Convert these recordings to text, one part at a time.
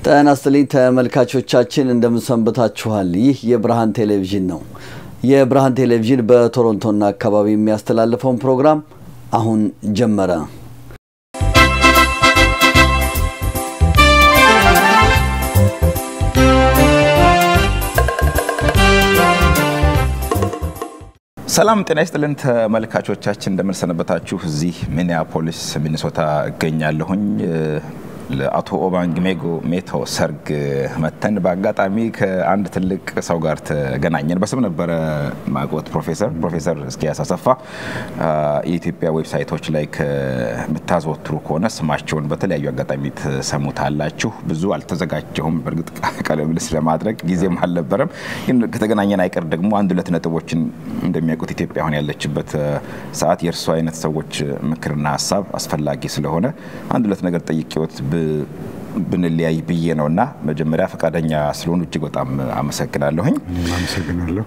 ጤና ይስጥልኝ ተመልካቾቻችን እንደምን ሰንብታችኋል? ይህ የብርሃን ቴሌቪዥን ነው። የብርሃን ቴሌቪዥን በቶሮንቶና አካባቢ የሚያስተላልፈው ፕሮግራም አሁን ጀመረ። ሰላም ጤና ይስጥልን ተመልካቾቻችን እንደምን ሰነበታችሁ? እዚህ ሚኒያፖሊስ ሚኒሶታ እገኛለሁኝ። ለአቶ ኦባንግ ሜቶ ሰርግ መተን በአጋጣሚ ከአንድ ትልቅ ሰው ጋር ተገናኘን። በስም ነበር ማቆት ፕሮፌሰር እስኪያስ አሰፋ የኢትዮጵያ ዌብሳይቶች ላይ ከምታዘወትሩ ከሆነ ስማቸውን በተለያዩ አጋጣሚ ተሰሙታላችሁ። ብዙ አልተዘጋጀሁም በርግጥ ቀለምልስ ለማድረግ ጊዜም አልነበረም። ግን ከተገናኘን አይቀር ደግሞ አንድ ሁለት ነጥቦችን እንደሚያውቁት ኢትዮጵያ አሁን ያለችበት ሰዓት የእርሱ አይነት ሰዎች ምክርና ሐሳብ አስፈላጊ ስለሆነ አንድ ሁለት ነገር ጠይቄዎት ብንለያይ ብዬ ነውና መጀመሪያ ፈቃደኛ ስለሆኑ እጅግ በጣም አመሰግናለሁኝ። አመሰግናለሁ።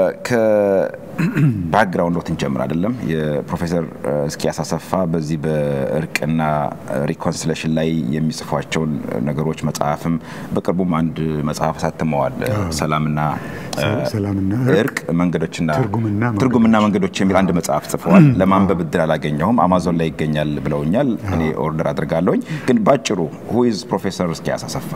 ባክግራውንድ ወጥን ጀምር አይደለም የፕሮፌሰር እስኪያስ አሰፋ በዚህ በእርቅና ሪኮንሲሌሽን ላይ የሚጽፏቸው ነገሮች መጽሐፍም በቅርቡም አንድ መጽሐፍ ሳትመዋል ሰላምና እርቅ መንገዶችና ትርጉምና መንገዶች የሚል አንድ መጽሐፍ ጽፈዋል። ለማንበብ እድል አላገኘሁም። አማዞን ላይ ይገኛል ብለውኛል። እኔ ኦርደር አድርጋለሁኝ። ግን ባጭሩ who is ፕሮፌሰር እስኪያስ አሰፋ?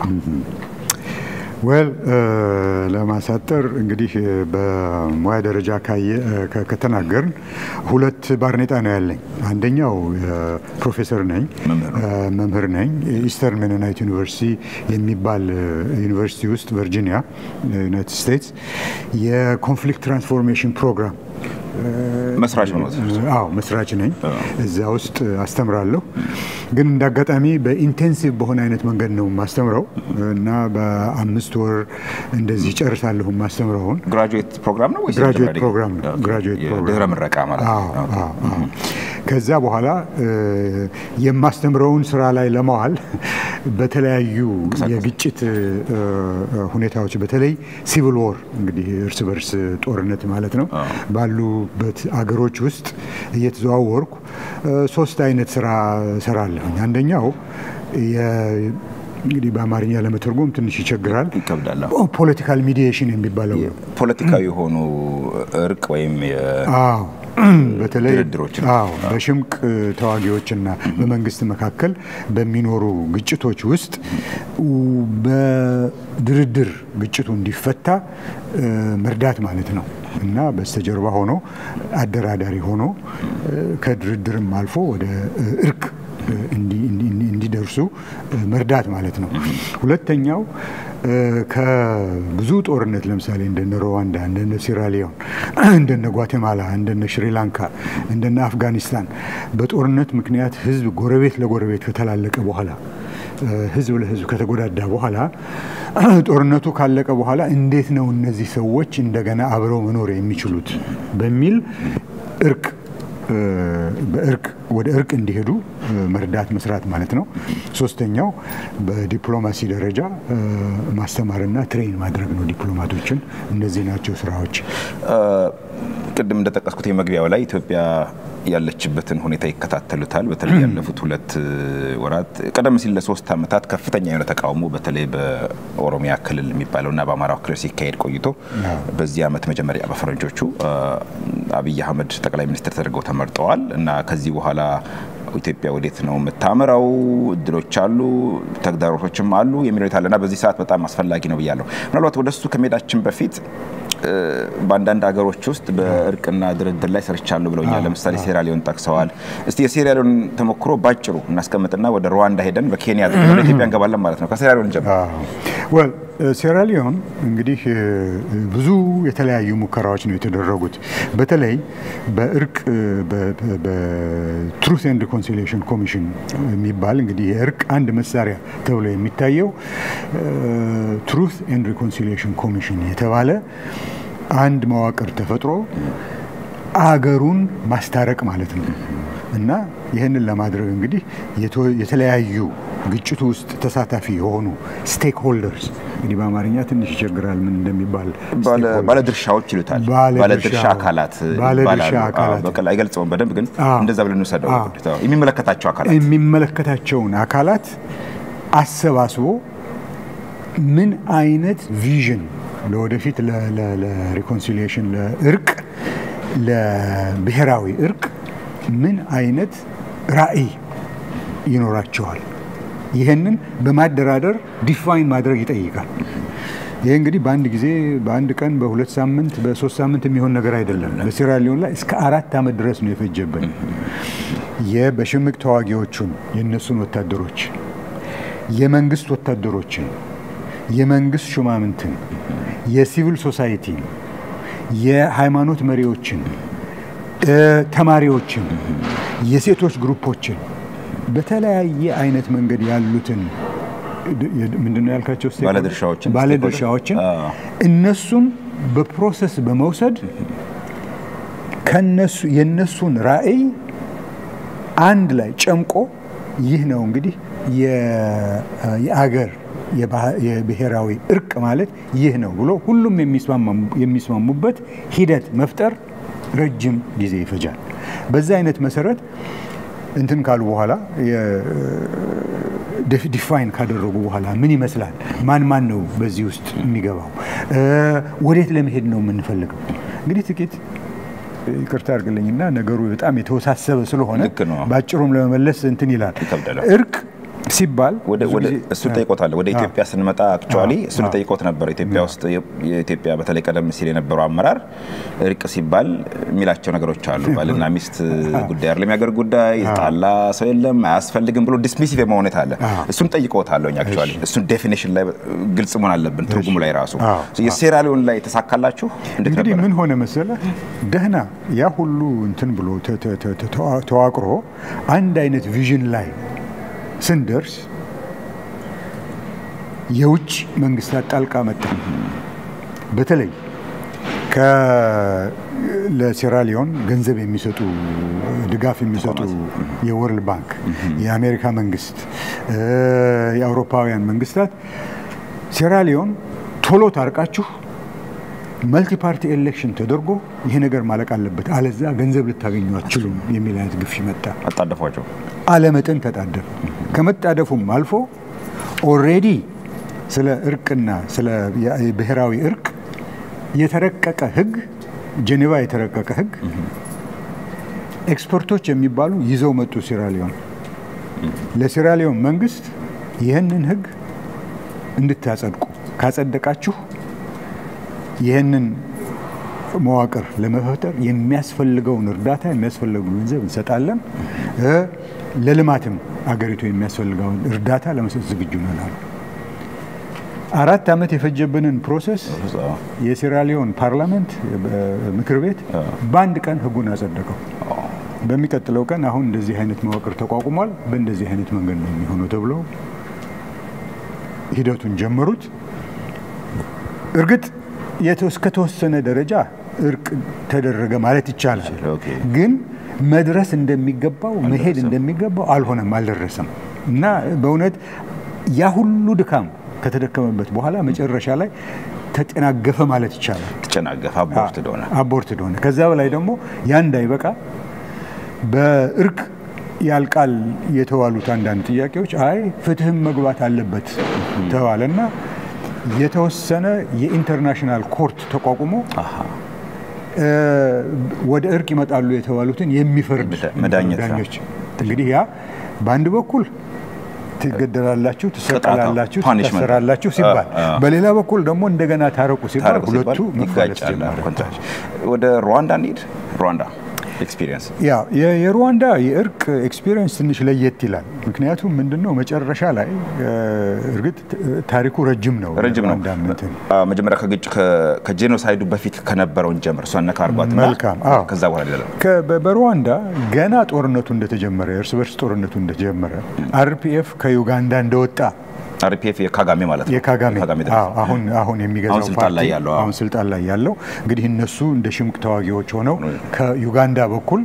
ለማሳጠር እንግዲህ በሙያ ደረጃ ከተናገርን ሁለት ባርኔጣ ነው ያለኝ። አንደኛው ፕሮፌሰር ነኝ፣ መምህር ነኝ። ኢስተርን ሜኖናይት ዩኒቨርሲቲ የሚባል ዩኒቨርሲቲ ውስጥ ቨርጂኒያ ዩናይትድ ስቴትስ የኮንፍሊክት ትራንስፎርሜሽን ፕሮግራም መስራች ነው። መስራች ነኝ። እዛ ውስጥ አስተምራለሁ። ግን እንዳጋጣሚ በኢንቴንሲቭ በሆነ አይነት መንገድ ነው ማስተምረው እና በ5 ወር እንደዚህ ጨርሳለሁ ማስተምረውን። ግራጁዌት ፕሮግራም ነው ወይስ ግራጁዌት ፕሮግራም ነው? ግራጁዌት ፕሮግራም ድህረ ምረቃ ማለት ነው። ከዛ በኋላ የማስተምረውን ስራ ላይ ለማዋል በተለያዩ የግጭት ሁኔታዎች በተለይ ሲቪል ዎር እንግዲህ እርስ በርስ ጦርነት ማለት ነው ባሉበት አገሮች ውስጥ እየተዘዋወርኩ 3 አይነት ስራ ሰራለሁ። አንደኛው እንግዲህ በአማርኛ ለመተርጎም ትንሽ ይቸግራል፣ ይከብዳል። ፖለቲካል ሚዲዬሽን የሚባለው ፖለቲካዊ የሆኑ እርቅ ወይም በተለይ በሽምቅ ተዋጊዎችና በመንግስት መካከል በሚኖሩ ግጭቶች ውስጥ በድርድር ግጭቱ እንዲፈታ መርዳት ማለት ነው እና በስተጀርባ ሆኖ አደራዳሪ ሆኖ ከድርድርም አልፎ ወደ እርቅ እንዲደርሱ መርዳት ማለት ነው። ሁለተኛው ከብዙ ጦርነት ለምሳሌ እንደነ ሩዋንዳ፣ እንደነ ሲራሊዮን፣ እንደነ ጓቴማላ፣ እንደነ ሽሪላንካ፣ እንደነ አፍጋኒስታን በጦርነት ምክንያት ህዝብ ጎረቤት ለጎረቤት ከተላለቀ በኋላ ህዝብ ለህዝብ ከተጎዳዳ በኋላ ጦርነቱ ካለቀ በኋላ እንዴት ነው እነዚህ ሰዎች እንደገና አብረው መኖር የሚችሉት በሚል ወደ እርቅ እንዲሄዱ መርዳት መስራት ማለት ነው። ሶስተኛው በዲፕሎማሲ ደረጃ ማስተማርና ትሬን ማድረግ ነው ዲፕሎማቶችን። እነዚህ ናቸው ስራዎች። ቅድም እንደተጠቀስኩት የመግቢያው ላይ ኢትዮጵያ ያለችበትን ሁኔታ ይከታተሉታል። በተለይ ያለፉት 2 ወራት ቀደም ሲል ለ3 አመታት ከፍተኛ የሆነ ተቃውሞ በተለይ በኦሮሚያ ክልል የሚባለውና በአማራው ክልል ሲካሄድ ቆይቶ በዚህ አመት መጀመሪያ በፈረንጆቹ አብይ አህመድ ጠቅላይ ሚኒስትር ተደርገው ተመርጠዋል እና ከዚህ በኋላ ኢትዮጵያ ወዴት ነው የምታመራው? እድሎች አሉ፣ ተግዳሮቶችም አሉ የሚሉት አለና በዚህ ሰዓት በጣም አስፈላጊ ነው ብያለሁ። ምናልባት ወደሱ ከመሄዳችን በፊት በአንዳንድ ሀገሮች ውስጥ በእርቅና ድርድር ላይ ሰርቻለሁ ብለውኛል። ለምሳሌ ሴራሊዮን ጠቅሰዋል። እስቲ የሴራሊዮን ተሞክሮ ባጭሩ እናስቀምጥና ወደ ሩዋንዳ ሄደን በኬንያ ወደ ኢትዮጵያ እንገባለን ማለት ነው። ከሴራሊዮን ጀምሮ ሴራሊዮን እንግዲህ ብዙ የተለያዩ ሙከራዎች ነው የተደረጉት። በተለይ በእርቅ በትሩዝ ኤንድ ሪኮንሲሊዬሽን ኮሚሽን የሚባል እንግዲህ የእርቅ አንድ መሳሪያ ተብሎ የሚታየው ትሩዝ ኤንድ ሪኮንሲሊዬሽን ኮሚሽን የተባለ አንድ መዋቅር ተፈጥሮ አገሩን ማስታረቅ ማለት ነው እና ይሄንን ለማድረግ እንግዲህ የተለያዩ ግጭቱ ውስጥ ተሳታፊ የሆኑ ስቴክ ሆልደርስ እንግዲህ በአማርኛ ትንሽ ይቸግራል ምን እንደሚባል ባለድርሻዎች ይሉታል። ባለድርሻ አካላት በቀላ አይገልጸውም በደንብ ግን እንደዛ ብለን እንሰደው የሚመለከታቸውን አካላት አሰባስቦ ምን አይነት ቪዥን ለወደፊት ለሪኮንሲሊየሽን ለእርቅ ለብሔራዊ እርቅ ምን አይነት ራዕይ ይኖራቸዋል? ይሄንን በማደራደር ዲፋይን ማድረግ ይጠይቃል። ይሄ እንግዲህ በአንድ ጊዜ በአንድ ቀን በሁለት ሳምንት በሶስት ሳምንት የሚሆን ነገር አይደለም። በሴራሊዮን ላይ እስከ 4 ዓመት ድረስ ነው የፈጀብን። በሽምቅ ተዋጊዎቹን የነሱን ወታደሮች የመንግስት ወታደሮችን የመንግስት ሹማምንትን የሲቪል ሶሳይቲ የሃይማኖት መሪዎችን ተማሪዎችን የሴቶች ግሩፖችን በተለያየ አይነት መንገድ ያሉትን ምንድነው ያልካቸው ባለድርሻዎችን እነሱን በፕሮሰስ በመውሰድ ከነሱ የነሱን ራዕይ አንድ ላይ ጨምቆ ይህ ነው እንግዲህ የአገር የብሔራዊ እርቅ ማለት ይህ ነው ብሎ ሁሉም የሚስማሙበት ሂደት መፍጠር ረጅም ጊዜ ይፈጃል። በዛ አይነት መሰረት እንትን ካሉ በኋላ ዲፋይን ካደረጉ በኋላ ምን ይመስላል? ማን ነው በዚህ ውስጥ የሚገባው? ወዴት ለመሄድ ነው የምንፈልገው? እንግዲህ ጥቂት ይቅርታ አድርግልኝና ነገሩ በጣም የተወሳሰበ ስለሆነ ባጭሩም ለመመለስ እንትን ይላል። እርቅ ሲባል እሱ ጠይቆታል። ወደ ኢትዮጵያ ስንመጣ አክቹአሊ እሱ ጠይቆት ነበር። ኢትዮጵያ ውስጥ የኢትዮጵያ በተለይ ቀደም ሲል የነበረው አመራር እርቅ ሲባል የሚላቸው ነገሮች አሉ። ባልና ሚስት ጉዳይ አይደለም፣ የሀገር ጉዳይ፣ ጣላ ሰው የለም፣ አያስፈልግም ብሎ ዲስሚሲቭ የመሆን አለ። እሱን ጠይቆታል። አክቹአሊ እሱን ዴፊኒሽን ላይ ግልጽ መሆን አለብን፣ ትርጉሙ ላይ ራሱ። የሴራሊዮን ላይ ተሳካላችሁ እንግዲህ ምን ሆነ መሰለ ደህና ያ ሁሉ እንትን ብሎ ተዋቅሮ አንድ አይነት ቪዥን ላይ ስንደርስ የውጭ መንግስታት ጣልቃ መጣ። በተለይ ለሴራሊዮን ገንዘብ የሚሰጡ ድጋፍ የሚሰጡ የወርልድ ባንክ፣ የአሜሪካ መንግስት፣ የአውሮፓውያን መንግስታት ሴራሊዮን ቶሎ ታርቃችሁ መልቲ ፓርቲ ኤሌክሽን ተደርጎ ይሄ ነገር ማለቅ አለበት፣ አለዛ ገንዘብ ልታገኙ አትችሉም የሚል አይነት ግፊ መጣ። አጣደፏቸው። አለመጠን ተጣደፉ። ከመጣደፉም አልፎ ኦልሬዲ ስለ እርቅና ስለ ብሔራዊ እርቅ የተረቀቀ ህግ ጄኔቫ የተረቀቀ ህግ ኤክስፐርቶች የሚባሉ ይዘው መጡ ሴራሊዮን። ለሴራሊዮን መንግስት ይህንን ህግ እንድታጸድቁ ካጸደቃችሁ ይህንን መዋቅር ለመፈጠር የሚያስፈልገውን እርዳታ የሚያስፈልገውን ገንዘብ እንሰጣለን፣ ለልማትም አገሪቱ የሚያስፈልገውን እርዳታ ለመስጠት ዝግጁ ነን አሉ። 4 ዓመት የፈጀብንን ፕሮሰስ የሴራሊዮን ፓርላመንት ምክር ቤት በአንድ ቀን ህጉን አጸደቀው። በሚቀጥለው ቀን አሁን እንደዚህ አይነት መዋቅር ተቋቁሟል፣ በእንደዚህ አይነት መንገድ ነው የሚሆነው ተብሎ ሂደቱን ጀመሩት። እርግጥ እስከተወሰነ ደረጃ እርቅ ተደረገ ማለት ይቻላል። ግን መድረስ እንደሚገባው መሄድ እንደሚገባው አልሆነም፣ አልደረሰም። እና በእውነት ያ ሁሉ ድካም ከተደከመበት በኋላ መጨረሻ ላይ ተጨናገፈ ማለት ይቻላል። ተጨናገፈ፣ አቦርትድ ሆነ። ከዛ በላይ ደግሞ ያ እንዳይበቃ በእርቅ ያልቃል የተዋሉት አንዳንድ ጥያቄዎች ፍትህም መግባት አለበት ተባለና የተወሰነ የኢንተርናሽናል ኮርት ተቋቁሞ ወደ እርቅ ይመጣሉ የተባሉትን የሚፈርድ ዳኞች። እንግዲህ ያ በአንድ በኩል ትገደላላችሁ፣ ትሰቀላላችሁ፣ ትሰራላችሁ ሲባል፣ በሌላ በኩል ደግሞ እንደገና ታረቁ ሲባል ሁለቱ ይጋጫሉ። ወደ ሩዋንዳ እንሂድ። ሩዋንዳ ኤክስፒሪየንስ የሩዋንዳ የእርቅ ኤክስፒሪየንስ ትንሽ ለየት ይላል። ምክንያቱም ምንድነው መጨረሻ ላይ እርግጥ ታሪኩ ረጅም ነው። መጀመሪያ ከጄኖሳይዱ በፊት ከነበረውን ጀምር እሷን ካርጓትና ከዛ በኋላ አይደለም። በሩዋንዳ ገና ጦርነቱ እንደተጀመረ እርስ በርስ ጦርነቱ እንደተጀመረ አርፒኤፍ ከዩጋንዳ እንደወጣ አርፒኤፍ የካጋሜ ማለት ነው። የካጋሜ አሁን የሚገዛው ፓርቲ አሁን ስልጣን ላይ ያለው እንግዲህ እነሱ እንደ ሽምቅ ተዋጊዎች ሆነው ከዩጋንዳ በኩል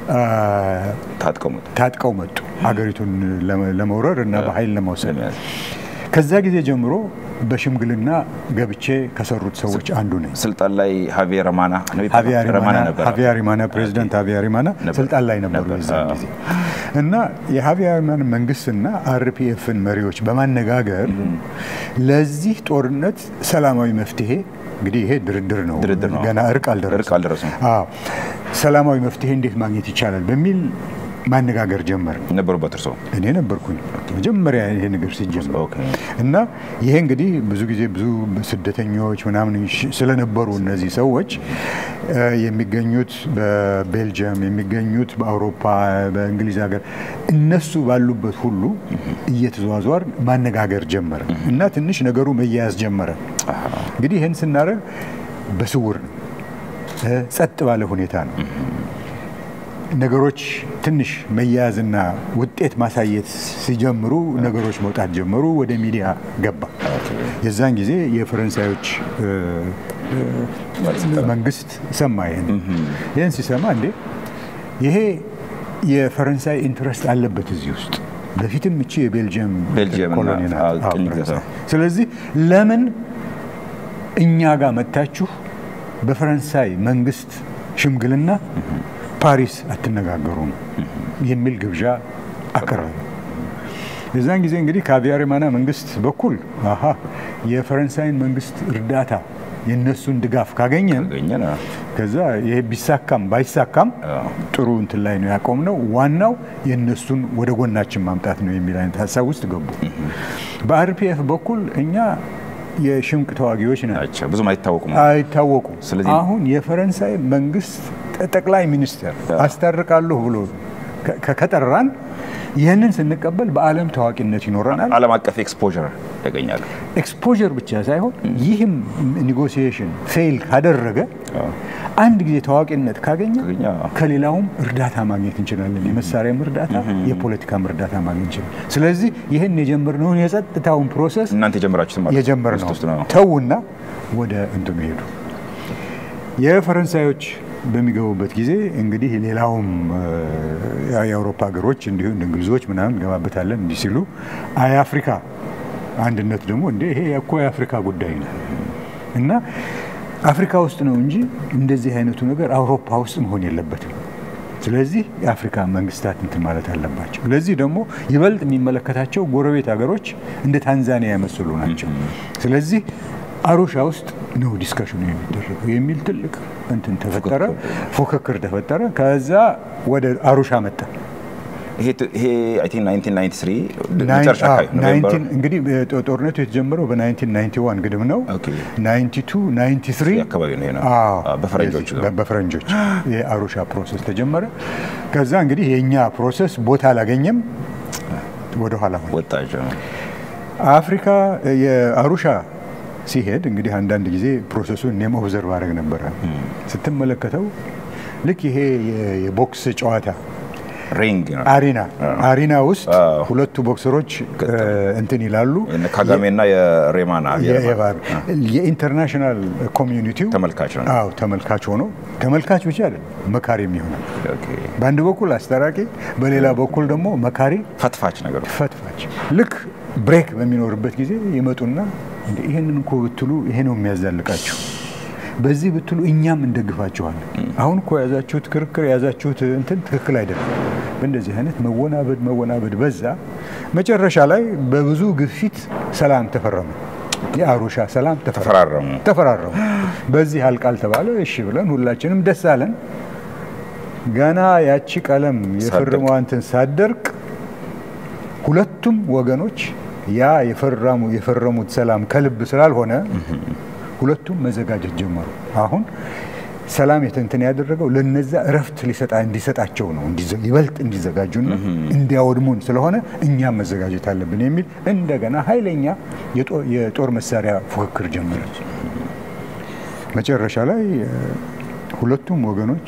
ታጥቀው መጡ ሀገሪቱን ለመውረር እና በኃይል ለመውሰድ። ከዛ ጊዜ ጀምሮ በሽምግልና ገብቼ ከሰሩት ሰዎች አንዱ ነኝ። ስልጣን ላይ ሃቪየር ሪማና ፕሬዚዳንት ሃቪየር ሪማና ስልጣን ላይ ነበሩ በዛ ጊዜ እና የሀቪያርማን መንግስትና አርፒኤፍን መሪዎች በማነጋገር ለዚህ ጦርነት ሰላማዊ መፍትሄ እንግዲህ ይሄ ድርድር ነው ገና እርቅ አልደረሰም ሰላማዊ መፍትሄ እንዴት ማግኘት ይቻላል በሚል ማነጋገር ጀመር ነበርበት እርሶ እኔ ነበርኩኝ መጀመሪያ ይሄ ነገር ሲጀምር እና ይሄ እንግዲህ ብዙ ጊዜ ብዙ ስደተኞች ምናምን ስለነበሩ እነዚህ ሰዎች የሚገኙት በቤልጂየም የሚገኙት በአውሮፓ በእንግሊዝ ሀገር እነሱ ባሉበት ሁሉ እየተዟዟር ማነጋገር ጀመረ እና ትንሽ ነገሩ መያያዝ ጀመረ እንግዲህ ይሄን ስናደርግ በስውር ነው ጸጥ ባለ ሁኔታ ነው ነገሮች ትንሽ መያያዝና ውጤት ማሳየት ሲጀምሩ ነገሮች መውጣት ጀመሩ ወደ ሚዲያ ገባ የዛን ጊዜ የፈረንሳዮች መንግስት ሰማ ይሄን ሲሰማ እንዴ ይሄ የፈረንሳይ ኢንትረስት አለበት እዚህ ውስጥ በፊትም እቺ የቤልጂየም ኮሎኒ ናት ስለዚህ ለምን እኛ ጋር መጣችሁ በፈረንሳይ መንግስት ሽምግልና ፓሪስ አትነጋገሩም የሚል ግብዣ አቀረበ የዛን ጊዜ እንግዲህ ከሀቪያርማን መንግስት በኩል የፈረንሳይን መንግስት እርዳታ የነሱን ድጋፍ ካገኘን ከዛ ይሄ ቢሳካም ባይሳካም ጥሩ እንትን ላይ ነው ያቆምነው ዋናው የነሱን ወደ ጎናችን ማምጣት ነው የሚል አይነት ሐሳብ ውስጥ ገቡ በአርፒኤፍ በኩል እኛ የሽምቅ ተዋጊዎች ናቸው ብዙም አይታወቁ አሁን የፈረንሳይ መንግስት ጠቅላይ ሚኒስትር አስታርቃለሁ ብሎ ከጠራን ይሄንን ስንቀበል በአለም ታዋቂነት ይኖረናል ዓለም አቀፍ ኤክስፖዠር ያገኛል ኤክስፖዠር ብቻ ሳይሆን ይህም ኔጎሲዬሽን ፌል ካደረገ አንድ ጊዜ ታዋቂነት ካገኘ ከሌላውም እርዳታ ማግኘት እንችላለን የመሳሪያም እርዳታ የፖለቲካም እርዳታ ማግኘት እንችላለን ስለዚህ ይሄን የጀመርነው የጸጥታውን ፕሮሰስ እናንተ ጀመራችሁት ማለት የጀመርነው ተውና ወደ እንትኑ ሄዱ የፈረንሳዮች በሚገቡበት ጊዜ እንግዲህ ሌላውም የአውሮፓ ሀገሮች እንዲሁ እንግሊዞች ምናምን ገባበታለን እንዲህ ሲሉ አፍሪካ አንድነት ደግሞ እንደ ይሄ እኮ የአፍሪካ ጉዳይ ነው እና አፍሪካ ውስጥ ነው እንጂ እንደዚህ አይነቱ ነገር አውሮፓ ውስጥ መሆን የለበትም ስለዚህ የአፍሪካ መንግስታት እንትን ማለት አለባቸው ለዚህ ደግሞ ይበልጥ የሚመለከታቸው ጎረቤት ሀገሮች እንደ ታንዛኒያ ያመስሉ ናቸው ስለዚህ አሩሻ ውስጥ ነው ዲስከሽኑ የሚደረገው የሚል ትልቅ እንትን ተፈጠረ ፉክክር ተፈጠረ ከዛ ወደ አሩሻ መጣ ይሄ አይ ቲንክ 1993 መጨረሻ ኖቬምበር እንግዲህ ጦርነቱ የተጀመረው በ1991 ግድም ነው 92 93 አካባቢ ነው በፈረንጆች የአሩሻ ፕሮሰስ ተጀመረ ከዛ እንግዲህ የኛ ፕሮሰስ ቦታ አላገኘም ወደ ኋላ ወጣች አፍሪካ የአሩሻ ሲሄድ እንግዲህ አንዳንድ ጊዜ ፕሮሰሱን እኔም ኦብዘርቭ አደረግ ነበር ስትመለከተው ልክ ይሄ የቦክስ ጨዋታ ሪንግ አሪና ውስጥ ሁለቱ ቦክሰሮች እንትን ይላሉ ካጋሜና የሬማና የኢንተርናሽናል ኮሚዩኒቲው ተመልካች ሆኖ ተመልካች ብቻ አይደለም መካሪም ይሆናል በአንድ በኩል አስተራቂ በሌላ በኩል ደግሞ መካሪ ፈትፋች ልክ ብሬክ በሚኖርበት ጊዜ ይመጡና ይሄንን እኮ ብትሉ ይሄ ነው የሚያዛልቃችሁ በዚህ ብትሉ እኛም እንደግፋችኋለን አሁን እኮ ያዛችሁት ክርክር ያዛችሁት እንትን ትክክል አይደለም በእንደዚህ አይነት መወናበድ በዛ መጨረሻ ላይ በብዙ ግፊት ሰላም ተፈረመ የአሩሻ ሰላም ተፈራረሙ በዚህ አልቃል ተባለ እሺ ብለን ሁላችንም ደስ አለን ገና ያቺ ቀለም የፈረመው እንትን ሳደርቅ ሁለቱም ወገኖች ያ የፈረሙት ሰላም ከልብ ስላልሆነ ሁለቱም መዘጋጀት ጀመሩ አሁን ሰላም የተንተን ያደረገው ለነዛ እረፍት እንዲሰጣቸው ነው ይበልጥ እንዲዘጋጁና እንዲያወድሙን ስለሆነ እኛም መዘጋጀት አለብን የሚል እንደገና ኃይለኛ የጦር መሳሪያ ፉክክር ጀመረ መጨረሻ ላይ ሁለቱም ወገኖች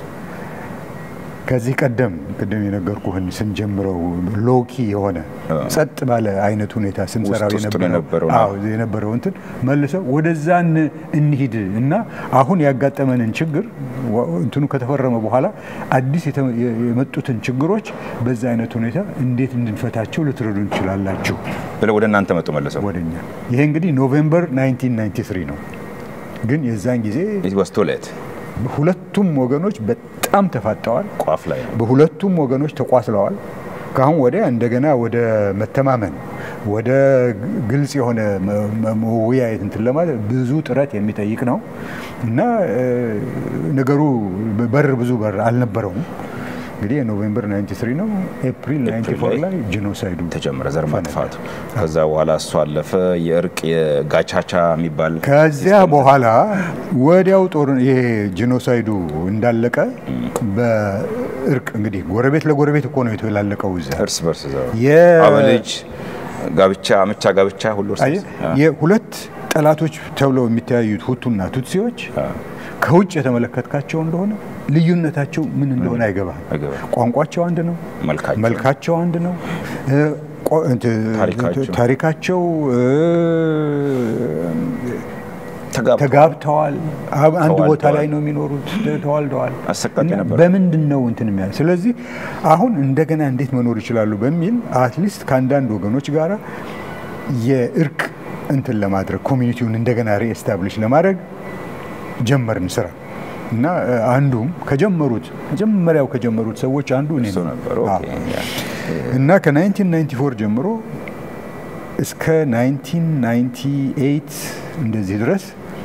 ከዚህ ቀደም የነገርኩህን ስንጀምረው ሎኪ የሆነ ጸጥ ባለ አይነት ሁኔታ ስንሰራው የነበረው እንትን መልሰው ወደዛን እንሂድ እና አሁን ያጋጠመንን ችግር እንትኑ ከተፈረመ በኋላ አዲስ የመጡትን ችግሮች በዛ አይነት ሁኔታ እንዴት እንድንፈታቸው ልትረዱ እንችላላችሁ ብለው ወደ እናንተ መጡ መልሰው ወደኛ ይሄ እንግዲህ ኖቬምበር 1993 ነው ግን የዛን ጊዜ it was too late ሁለቱም ወገኖች በጣም ተፋጠዋል ቋፍ ላይ በሁለቱም ወገኖች ተቋስለዋል ካሁን ወዲያ እንደገና ወደ መተማመን ወደ ግልጽ የሆነ መወያየት እንትን ለማለት ብዙ ጥረት የሚጠይቅ ነው እና ነገሩ ብዙ በር አልነበረውም እንግዲህ ኖቬምበር 93 ነው ኤፕሪል 94 ላይ ጂኖሳይዱ ተጀመረ ዘር ማጥፋቱ ከዛ በኋላ እሱ አለፈ የእርቅ የጋቻቻ የሚባል ከዚያ በኋላ ወዲያው ጦር ይሄ ጂኖሳይዱ እንዳለቀ በእርቅ እንግዲህ ጎረቤት ለጎረቤት እኮ ነው የተላለቀው እዛ እርስ በርስ አበልጅ ጋብቻ አመቻ ጋብቻ ሁሉ የሁለት ጠላቶች ተብለው የሚተያዩት ሁቱና ቱትሲዎች ከውጭ የተመለከትካቸው እንደሆነ ልዩነታቸው ምን እንደሆነ አይገባም ቋንቋቸው አንድ ነው መልካቸው አንድ ነው ታሪካቸው ተጋብተዋል አንድ ቦታ ላይ ነው የሚኖሩት ተዋልደዋል በምንድነው እንትን የሚያል ስለዚህ አሁን እንደገና እንዴት መኖር ይችላሉ በሚል አትሊስት ካንዳንድ ወገኖች ጋራ የእርቅ እንትን ለማድረግ ኮሚኒቲውን እንደገና ሪኤስታብሊሽ ለማድረግ ጀመርን ስራ እና አንዱም መጀመሪያው ከጀመሩት ሰዎች አንዱ እኔ ነበር እና ከ1994 ጀምሮ እስከ 1998 እንደዚህ ድረስ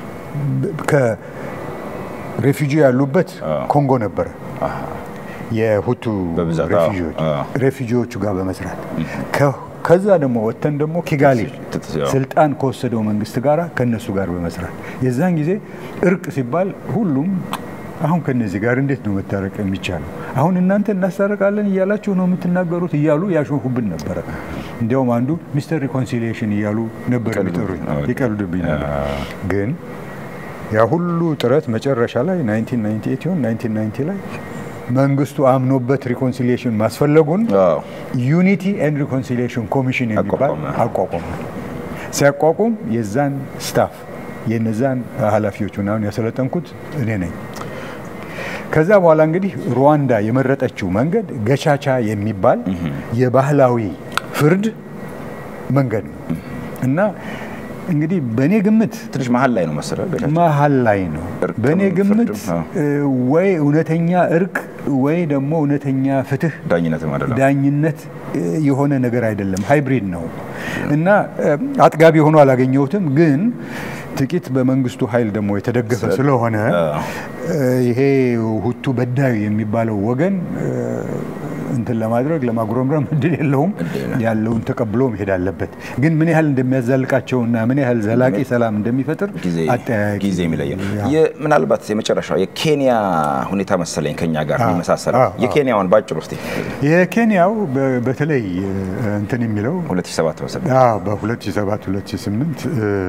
ከሬፊጂ ያሉበት ኮንጎ ነበር የሁቱ ሬፊጂዎቹ ጋር በመስራት ከዛ ደግሞ ወተን ደግሞ ኪጋሊ ስልጣን ከወሰደው መንግስት ጋር ከነሱ ጋር በመስራት የዛን ጊዜ እርቅ ሲባል ሁሉም አሁን ከነዚህ ጋር እንዴት ነው መታረቅ የሚቻለው አሁን እናንተ እናስተርቃለን ይያላችሁ ነው የምትናገሩት ይያሉ ያሾፉብን ነበር እንዲያውም አንዱ ሚስተር ሪኮንሲሊዬሽን ይያሉ ነበር የሚጠሩኝ ይቀልዱብኝ ነበር ግን ያ ሁሉ ጥረት መጨረሻ ላይ 1998 ይሁን 1990 ላይ መንግስቱ አምኖበት ሪኮንሲሊዬሽን ማስፈለጉን ዩኒቲ ኤንድ ሪኮንሲሊዬሽን ኮሚሽን የሚባል አቋቋመ ሲያቋቁም የዛን ስታፍ የነዛን ኃላፊዎች ምናምን ያሰለጠንኩት እኔ ነኝ ከዛ በኋላ እንግዲህ ሩዋንዳ የመረጠችው መንገድ ገቻቻ የሚባል የባህላዊ ፍርድ መንገድ ነው እና እንግዲህ በኔ ግምት ትንሽ መሃል ላይ ነው መሰለህ መሃል ላይ ነው በኔ ግምት ወይ እውነተኛ እርቅ ወይ ደግሞ እውነተኛ ፍትህ ዳኝነት የሆነ ነገር አይደለም ሃይብሪድ ነው እና አጥጋቢ ሆኖ አላገኘሁትም ግን ጥቂት በመንግስቱ ኃይል ደግሞ የተደገፈ ስለሆነ ይሄ ሁቱ በዳይ የሚባለው ወገን እንትን ለማድረግ ለማግሮምረም እንድል የለውም ያለውን ተቀብሎ መሄድ አለበት ግን ምን ያህል እንደሚያዛልቃቸውና ምን ያህል ዘላቂ ሰላም እንደሚፈጥር ጊዜ የሚለየው ምናልባት የመጨረሻው የኬንያ ሁኔታ መሰለኝ ከኛ ጋር የሚመሳሰለው የኬንያውን ባጭሩ እስቲ የኬንያው በተለይ እንትን የሚለው 2007 መሰለኝ በ2007 2008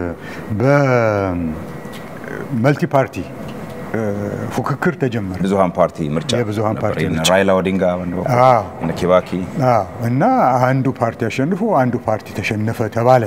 በመልቲ ፓርቲ ፉክክር ተጀመረ ብዙሃን ፓርቲ ምርጫ የብዙሃን ፓርቲ ራይላ ኦዲንጋ እና ኪባኪ እና አንዱ ፓርቲ አሸንፎ አንዱ ፓርቲ ተሸነፈ ተባለ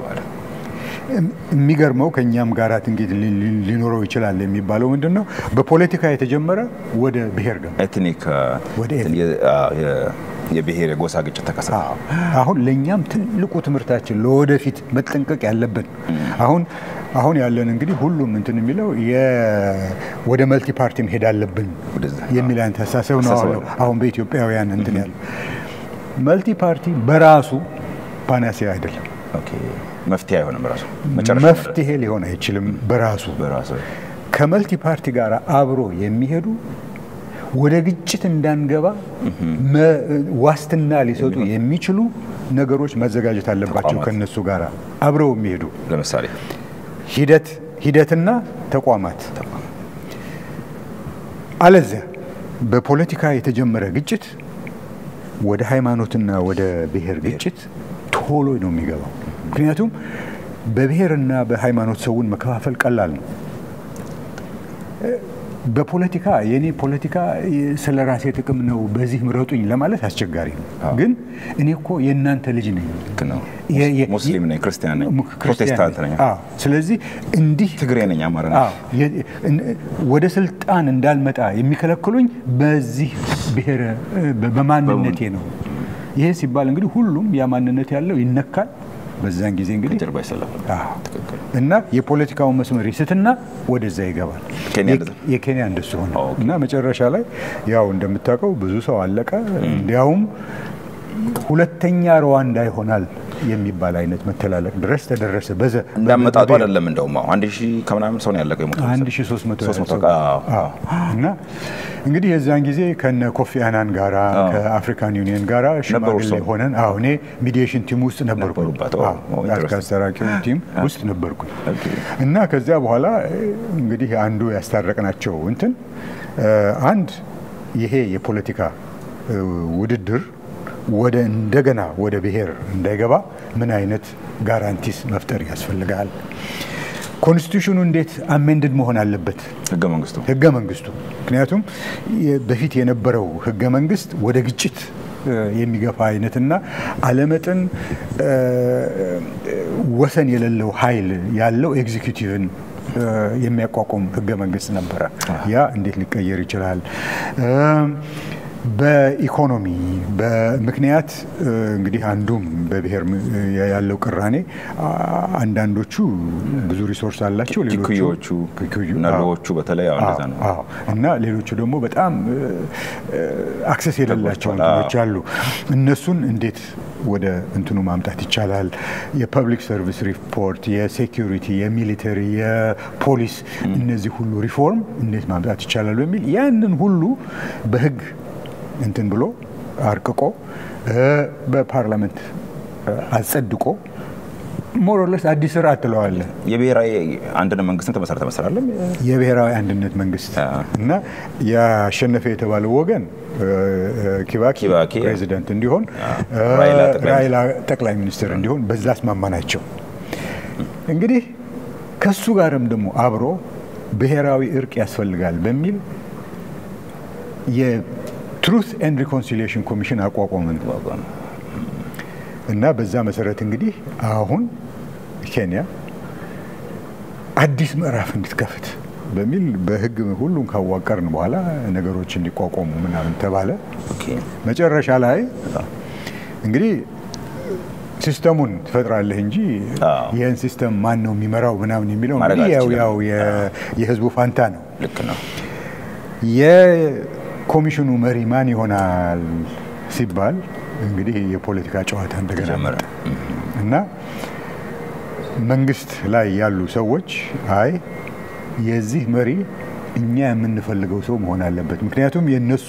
የሚገርመው ከኛም ጋር እንግዲህ ሊኖረው ይችላል የሚባለው ምንድነው በፖለቲካ የተጀመረ ወደ ብሔር ገባ ኤትኒክ ወደ የብሔር የጎሳ ግጭት ተከሰተ አሁን ለኛም ትልቁ ትምርታችን ለወደፊት መጠንቀቅ ያለብን አሁን ያለን እንግዲህ ሁሉም እንትን የሚለው ወደ መልቲ ፓርቲ መሄድ አለብን የሚል አንተሳሰብ ነው አሁን በኢትዮጵያውያን እንትን ያለው መልቲ ፓርቲ በራሱ ፓናሲያ አይደለም መፍትሄ አይሆንም በራሱ መፍትሄ ሊሆን አይችልም በራሱ ከመልቲ ፓርቲ ጋር አብሮ የሚሄዱ ወደ ግጭት እንዳንገባ ዋስትና ሊሰጡ የሚችሉ ነገሮች መዘጋጀት አለባቸው ከነሱ ጋር አብረው የሚሄዱ ለምሳሌ ሂደትና ተቋማት አለዚያ በፖለቲካ የተጀመረ ግጭት ወደ ሃይማኖትና ወደ ብሔር ግጭት ቶሎ ነው የሚገባው ምክንያቱም በብሔርና በሃይማኖት ሰውን መከፋፈል ቀላል ነው በፖለቲካ የኔ ፖለቲካ ስለራሴ ጥቅም ነው በዚህ ምረጡኝ ለማለት አስቸጋሪ ነው ግን እኔ እኮ የናንተ ልጅ ነኝ ሙስሊም ነኝ ክርስቲያን ነኝ ፕሮቴስታንት ነኝ ስለዚህ እንዲህ ትግሬ ነኝ አማራ ነኝ ወደ ስልጣን እንዳልመጣ የሚከለክሉኝ በዚህ ብሔር በማንነቴ ነው ይሄ ሲባል እንግዲህ ሁሉም ያ ማንነት ያለው ይነካል በዛን ጊዜ እንግዲህ ጀርባ ይሰለፍ እና የፖለቲካው መስመር ይስትና ወደዛ ይገባል የኬንያ እንደሱ ሆነ እና መጨረሻ ላይ ያው እንደምታውቀው ብዙ ሰው አለቀ እንዲያውም ሁለተኛ ሩዋንዳ ይሆናል የሚባል አይነት መተላለቅ ድረስ ተደረሰ በዛ እንዳመጣጡ አይደለም እንደውም 1000 ከምናምን ሰው ነው ያለቀው የሞተው 1300 እና እንግዲህ የዛን ጊዜ ከነ ኮፊ አናን ጋራ ከአፍሪካን ዩኒየን ጋራ ሽማግሌ ሆነን እኔ ሚዲዬሽን ቲም ውስጥ ነበርኩ አስታራቂው ቲም ውስጥ ነበርኩ እና ከዚያ በኋላ እንግዲህ አንዱ ያስታረቅናቸው እንትን አንድ ይሄ የፖለቲካ ውድድር ወደ እንደገና ወደ ብሔር እንዳይገባ ምን አይነት ጋራንቲስ መፍጠር ያስፈልጋል ኮንስቲቱሽኑ እንዴት አሜንድድ መሆን አለበት ህገ መንግስቱ ምክንያቱም በፊት የነበረው ህገ መንግስት ወደ ግጭት የሚገፋ አይነትና አለመጠን ወሰን የሌለው ኃይል ያለው ኤግዚኪዩቲቭን የሚያቋቁም ህገ መንግስት ነበር ያ እንዴት ሊቀየር ይችላል በኢኮኖሚ በምክንያት እንግዲህ አንዱም በብሔር ያለው ቅራኔ አንዳንዶቹ ብዙ ሪሶርስ አላቸው ሌሎቹ ናሎቹ በተለይ እንደዛ ነው እና ሌሎቹ ደግሞ በጣም አክሰስ የሌላቸው እንትኖች አሉ እነሱን እንዴት ወደ እንትኑ ማምጣት ይቻላል የፐብሊክ ሰርቪስ ሪፖርት የሴኩሪቲ የሚሊተሪ የፖሊስ እነዚህ ሁሉ ሪፎርም እንዴት ማምጣት ይቻላል በሚል ያንን ሁሉ በህግ እንትን ብሎ አርቅቆ በፓርላመንት አጸድቆ ሞሮለስ አዲስ ስርዓት ተለዋለ የብሔራዊ አንድነት መንግስትን ተመሰረተ መሰራለም የብሔራዊ አንድነት መንግስት እና ያሸነፈ የተባለው ወገን ኪባኪ ፕሬዚዳንት እንዲሆን ራይላ ጠቅላይ ሚኒስትር እንዲሆን በዛ አስማማናቸው እንግዲህ ከሱ ጋርም ደግሞ አብሮ ብሔራዊ እርቅ ያስፈልጋል በሚል የትሩዝ ኤንድ ሪኮንሲሊዬሽን ኮሚሽን አቋቋመን እና በዛ መሰረት እንግዲህ አሁን ኬንያ አዲስ ምዕራፍ እንድትከፍት በሚል በህግ ሁሉን ካዋቀርን በኋላ ነገሮች እንዲቋቋሙ ምናምን ተባለ መጨረሻ ላይ እንግዲህ ሲስተሙን ተፈጥራለህ እንጂ ይሄን ሲስተም ማን ነው የሚመራው ምናምን የሚለው ያው የህዝቡ ፋንታ ነው ልክ ነው የኮሚሽኑ መሪ ማን ይሆናል ሲባል እንግዲህ የፖለቲካ ጨዋታ እንደገና እና መንግስት ላይ ያሉ ሰዎች አይ የዚህ መሪ እኛ የምንፈልገው ሰው መሆን አለበት ምክንያቱም የነሱ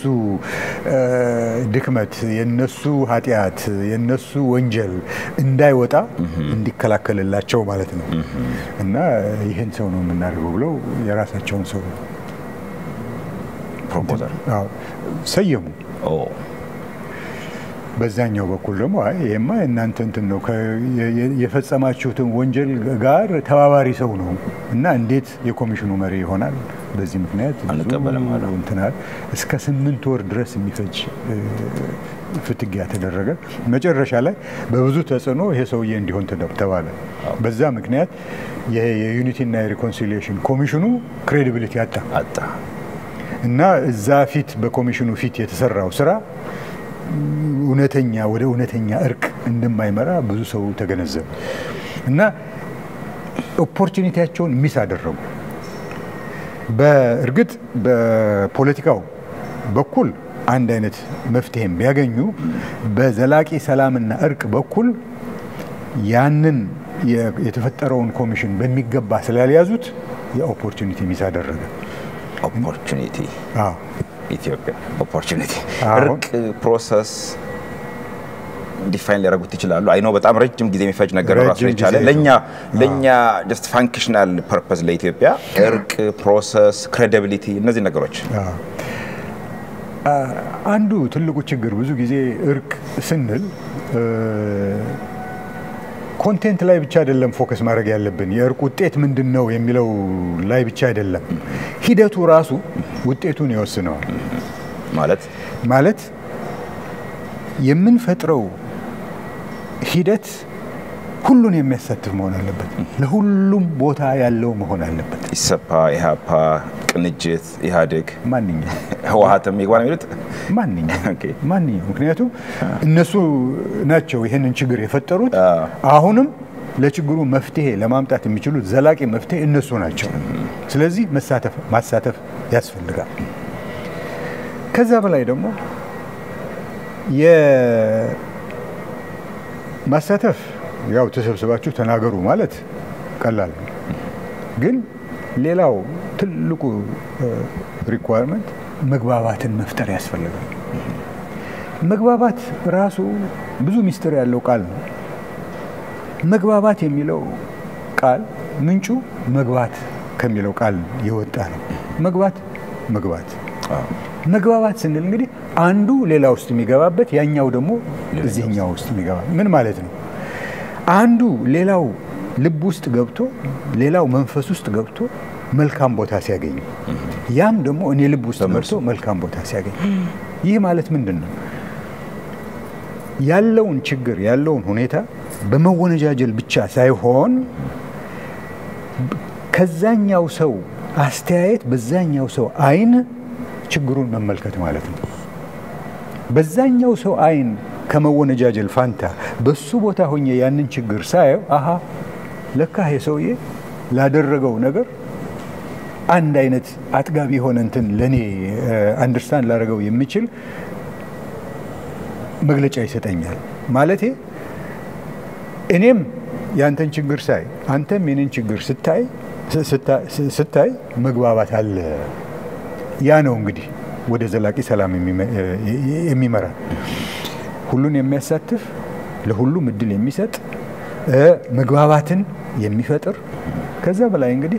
ድክመት የነሱ ኃጢያት የነሱ ወንጀል እንዳይወጣ እንዲከላከልላቸው ማለት ነው እና ይሄን ሰው ነው የምናደርገው ብለው የራሳቸውን ሰው ፕሮፖዛል ሰየሙ በዛኛው በኩል ደግሞ አይ የማ እናንተ እንትን ነው የፈጸማችሁትን ወንጀል ጋር ተባባሪ ሰው ነው እና እንዴት የኮሚሽኑ መሪ ይሆናል በዚህ ምክንያት እንትናል እስከ 8 ወር ድረስ የሚፈጅ ፍትጊያ ተደረገ መጨረሻ ላይ በብዙ ተጽዕኖ ይሄ ሰውዬ እንዲሆን ተባለ በዛ ምክንያት የዩኒቲ እና የሪኮንሲሊዬሽን ኮሚሽኑ ክሬዲቢሊቲ አጣ እና እዛ ፊት በኮሚሽኑ ፊት የተሰራው ስራ እውነተኛ ወደ እውነተኛ እርቅ እንደማይመራ ብዙ ሰው ተገነዘበ እና ኦፖርቹኒቲያቸውን ሚስ አደረጉ በእርግጥ በፖለቲካው በኩል አንድ አይነት መፍትሄም ቢያገኙ በዘላቂ ሰላምና እርቅ በኩል ያንን የተፈጠረውን ኮሚሽን በሚገባ ስላልያዙት የኦፖርቹኒቲ ሚስ አደረገ ኦፖርቹኒቲ ኢትዮጵያ ኦፖርቹኒቲ እርቅ ፕሮሰስ ዲፋይን ሊያደርጉት ይችላሉ አይ ኖ በጣም ረጅም ጊዜ የሚፈጅ ነገር ራሱ ይቻላል ለኛ ጀስት ፋንክሽናል ፐርፐዝ ለኢትዮጵያ እርቅ ፕሮሰስ ክሬዲቢሊቲ እነዚህ ነገሮች አንዱ ትልቁ ችግር ብዙ ጊዜ እርቅ ስንል ኮንቴንት ላይ ብቻ አይደለም ፎከስ ማድረግ ያለብን የእርቅ ውጤት ምንድነው የሚለው ላይ ብቻ አይደለም ሂደቱ ራሱ ውጤቱን ይወስነዋል ማለት የምንፈጥረው ሂደት ሁሉን የሚያሳትፍ መሆን አለበት ለሁሉም ቦታ ያለው መሆን አለበት ኢሰፓ ኢሃፓ ቅንጅት ኢሃዴግ ማንኛውም ህወሓትም ይግባ ነው የሚሉት ማንኛውም ምክንያቱም እነሱ ናቸው ይሄንን ችግር የፈጠሩት አሁንም ለችግሩ መፍትሄ ለማምጣት የሚችሉት ዘላቂ መፍትሄ እነሱ ናቸው ስለዚህ ማሳተፍ ያስፈልጋል ከዛ በላይ ደግሞ ማሳተፍ ያው ተሰብስባችሁ ተናገሩ ማለት ቀላል ነው ግን ሌላው ትልቁ ሪኳየርመንት መግባባትን መፍጠር ያስፈልጋል መግባባት ራሱ ብዙ ሚስጥር ያለው ቃል ነው መግባባት የሚለው ቃል ምንጩ መግባት ከሚለው ቃል የወጣ ነው መግባባት ስንል እንግዲህ አንዱ ሌላ ውስጥ የሚገባበት ያኛው ደግሞ እዚህኛው ውስጥ የሚገባ ምን ማለት ነው አንዱ ሌላው ልብ ውስጥ ገብቶ ሌላው መንፈስ ውስጥ ገብቶ መልካም ቦታ ሲያገኝ ያም ደግሞ እኔ ልብ ውስጥ ገብቶ መልካም ቦታ ሲያገኝ ይህ ማለት ምንድነው ያለውን ችግር ያለውን ሁኔታ በመወነጃጀል ብቻ ሳይሆን ከዛኛው ሰው አስተያየት በዛኛው ሰው አይን ችግሩን መመልከት ማለት ነው በዛኛው ሰው አይን ከመወነጃጀል ፋንታ በሱ ቦታ ሆኜ ያንን ችግር ሳየው አሃ ለካ የሰውዬ ላደረገው ነገር አንድ አይነት አጥጋቢ ሆነ እንትን ለኔ አንደርስታንድ ላደረገው የሚችል መግለጫ ይሰጠኛል ማለቴ እኔም ያንተን ችግር ሳይ አንተም የኔን ችግር ስታይ መግባባት አለ ያ ነው እንግዲህ ወደ ዘላቂ ሰላም የሚመራ ሁሉን የሚያሳትፍ ለሁሉም እድል የሚሰጥ መግባባትን የሚፈጥር ከዛ በላይ እንግዲህ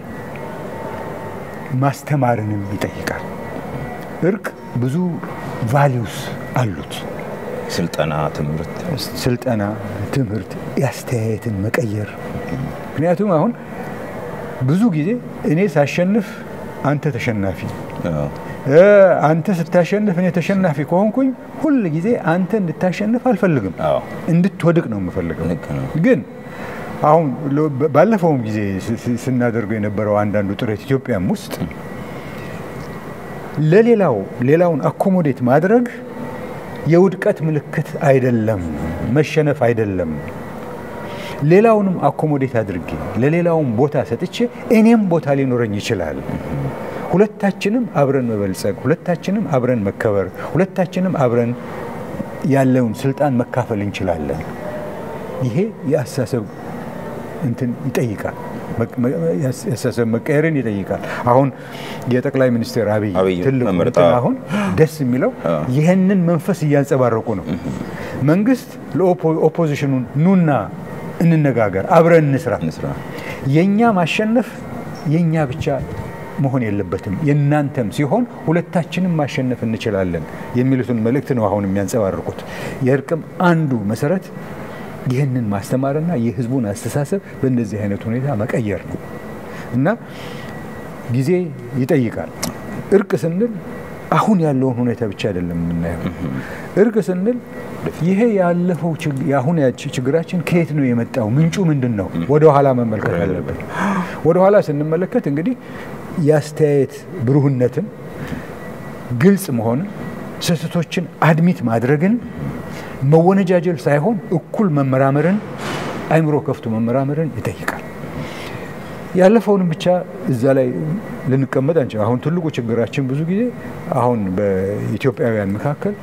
ማስተማርንም ይጠይቃል እርቅ ብዙ ቫልዩስ አሉት ስልጠና ትምህርት ያስተያየትን መቀየር ምክንያቱም አሁን ብዙ ጊዜ እኔ ሳሸንፍ አንተ ተሸናፊ አንተ ስታሸንፍ እኔ ተሸናፊ ከሆንኩኝ ሁሉ ጊዜ አንተ እንድታሸንፍ አልፈልግም እንድትወድቅ ነው የምፈልገው ግን አሁን ባለፈው ጊዜ ስናደርገው የነበረው አንዳንዱ ጥረት ኢትዮጵያም ውስጥ ሌላውን አኮሞዴት ማድረግ የውድቀት ምልክት አይደለም መሸነፍ አይደለም ሌላውንም አኮሞዴት አድርጌ ለሌላውም ቦታ ሰጥቼ እኔም ቦታ ሊኖረኝ ይችላል ሁለታችንም አብረን መበልጸግ ሁለታችንም አብረን መከበር ሁለታችንም አብረን ያለውን ስልጣን መካፈል እንችላለን ይሄ ያሳሰብ እንትን ይጠይቃል ያሳሰብ መቀየርን ይጠይቃል አሁን የጠቅላይ ሚኒስትር አብይ ትልቁ አሁን ደስ የሚለው ይሄንን መንፈስ እያንጸባረቁ ነው መንግስት ለኦፖዚሽኑን ኑና እንነጋገር አብረን እንስራ የኛ ማሸነፍ የኛ ብቻ መሆን የለበትም የናንተም ሲሆን ሁለታችንም ማሸነፍ እንችላለን የሚሉትን መልእክት ነው አሁን የሚያንጸባርቁት የእርቅም አንዱ መሰረት ይሄንን ማስተማርና የህዝቡን አስተሳሰብ በእንደዚህ አይነት ሁኔታ መቀየር ነው እና ጊዜ ይጠይቃል እርቅ ስንል አሁን ያለውን ሁኔታ ብቻ አይደለም የምናየው እርቅ ስንል ይሄ ያለፈው ያሁን ችግራችን ከየት ነው የመጣው ምንጩ ምንድነው ወደ ኋላ መመልከት አለብን ወደ ኋላ ስንመለከት እንግዲህ ያስተያየት ብሩህነትን ግልጽ መሆንን ስህተቶችን አድሚት ማድረግን መወነጃጀል ሳይሆን እኩል መመራመርን አይምሮ ከፍቶ መመራመርን ይጠይቃል ያለፈውንም ብቻ እዛ ላይ ልንቀመጥ አንቺ አሁን ትልቁ ችግራችን ብዙ ጊዜ አሁን በኢትዮጵያውያን መካከል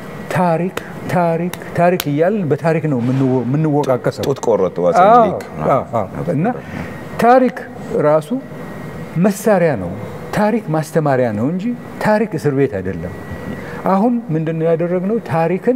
ታሪክ ይያልን በታሪክ ነው ምንወቃቀሰው ጡት ቆረጡ ዋሰንዲክ እና ታሪክ ራሱ መሳሪያ ነው ታሪክ ማስተማሪያ ነው እንጂ ታሪክ እስር ቤት አይደለም አሁን ምንድነው ያደረግነው ታሪክን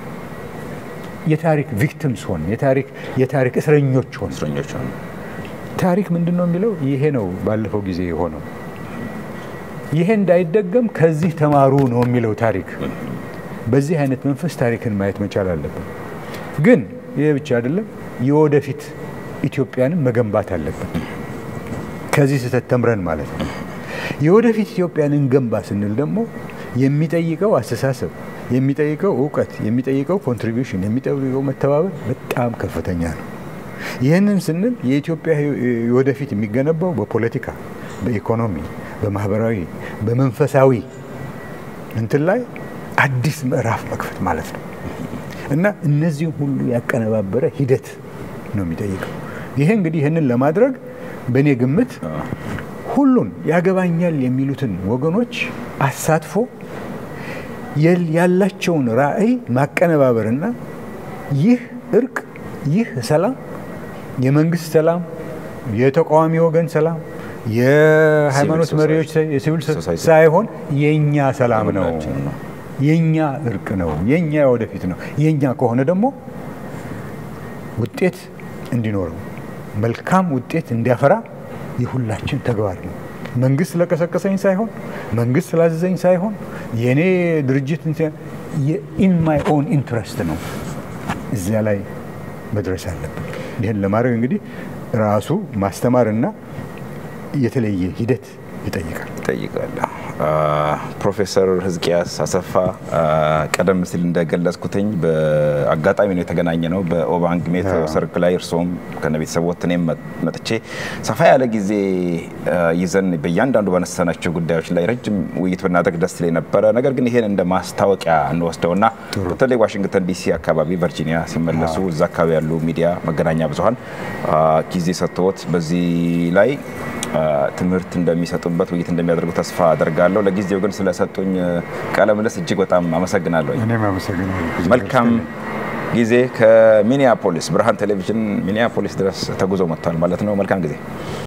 የታሪክ ቪክቲምስ ሆን የታሪክ እስረኞች ሆን ታሪክ ምንድነው የሚለው ይሄ ነው ባለፈው ጊዜ የሆነው ይሄ እንዳይደገም ከዚህ ተማሩ ነው የሚለው ታሪክ በዚህ አይነት መንፈስ ታሪክን ማየት መቻል አለብን ግን ይሄ ብቻ አይደለም የወደፊት ኢትዮጵያንን መገንባት አለብን ከዚህ ተተምረን ማለት ነው የወደፊት ኢትዮጵያንን ገንባ ስንል ደግሞ የሚጠይቀው አስተሳሰብ የሚጠይቀው ዕውቀት የሚጠይቀው ኮንትሪቢዩሽን የሚጠይቀው መተባበር በጣም ከፍተኛ ነው ይሄንን ስንል የኢትዮጵያ ወደፊት የሚገነባው በፖለቲካ በኢኮኖሚ በማህበራዊ በመንፈሳዊ እንትን ላይ አዲስ ምዕራፍ መክፈት ማለት ነው እና እነዚህ ሁሉ ያቀነባበረ ሂደት ነው የሚጠይቀው። ይሄ እንግዲህ ይሄንን ለማድረግ በእኔ ግምት ሁሉን ያገባኛል የሚሉትን ወገኖች አሳትፎ ያላቸውን ራዕይ ማቀነባበርና ይህ እርቅ ይህ ሰላም የመንግስት ሰላም የተቃዋሚ ወገን ሰላም የሃይማኖት መሪዎች የሲቪል ሳይሆን የኛ ሰላም ነው የኛ እርቅ ነው የኛ ወደፊት ነው የኛ ከሆነ ደግሞ ውጤት እንዲኖረው መልካም ውጤት እንዲያፈራ የሁላችን ተግባር ነው። መንግስት ለቀሰቀሰኝ ሳይሆን መንግስት ስላዘዘኝ ሳይሆን የኔ ድርጅት ኢን ማይ ኦን ኢንትረስት ነው እዚያ ላይ መድረስ አለብን። ይሄን ለማድረግ እንግዲህ ራሱ ማስተማርና የተለየ ሂደት ይጠይቃል። ፕሮፌሰር ህዝቅያስ አሰፋ ቀደም ሲል እንደገለጽኩትኝ በአጋጣሚ ነው የተገናኘ ነው በኦባንግ ሜቶ ሰርክ ላይ እርሶም ከነቤተሰቦት እኔም መጥቼ ሰፋ ያለ ጊዜ ይዘን በእያንዳንዱ ባነሳናቸው ጉዳዮች ላይ ረጅም ውይይት ብናደርግ ደስ ይለኝ ነበረ። ነገር ግን ይሄን እንደ ማስታወቂያ እንወስደውና በተለይ ዋሽንግተን ዲሲ አካባቢ ቨርጂኒያ ሲመለሱ እዛ አካባቢ ያሉ ሚዲያ መገናኛ ብዙሃን ጊዜ ሰጥተውት በዚህ ላይ ትምህርት እንደሚሰጡበት ውይይት እንደሚያደርጉ ተስፋ አደርጋለሁ። ለጊዜው ግን ስለሰጡኝ ቃለ ምልልስ እጅግ በጣም አመሰግናለሁ። እኔም አመሰግናለሁ። መልካም ጊዜ። ከሚኒያፖሊስ ብርሃን ቴሌቪዥን ሚኒያፖሊስ ድረስ ተጉዞ መጥቷል ማለት ነው። መልካም ጊዜ።